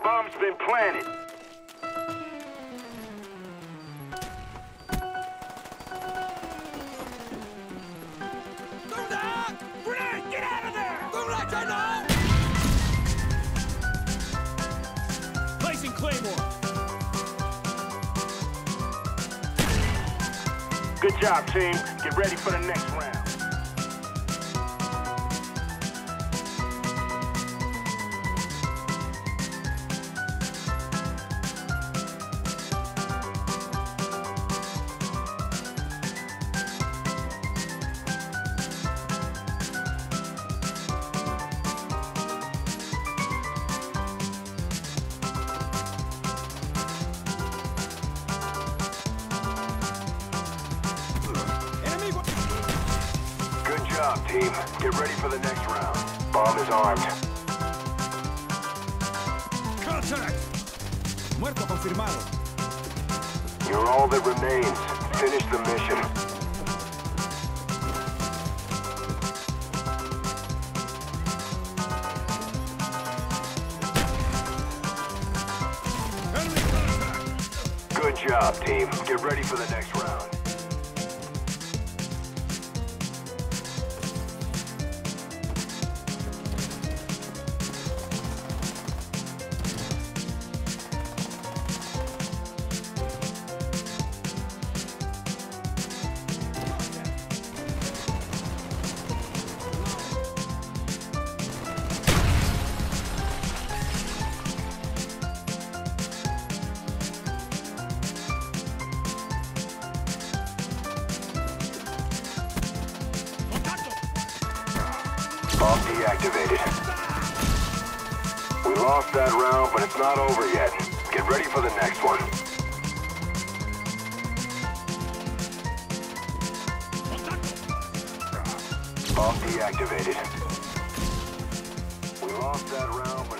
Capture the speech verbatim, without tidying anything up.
Bomb's been planted. Grenade! Get out of there! Placing Claymore. Good job, team. Get ready for the next round. Good job, team. Get ready for the next round. Bomb is armed. Contact! Muerto confirmado. You're all that remains. Finish the mission. Enemy contact! Good job, team. Get ready for the next round. Bomb deactivated. We lost that round, but it's not over yet. Get ready for the next one. Bomb deactivated. We lost that round, but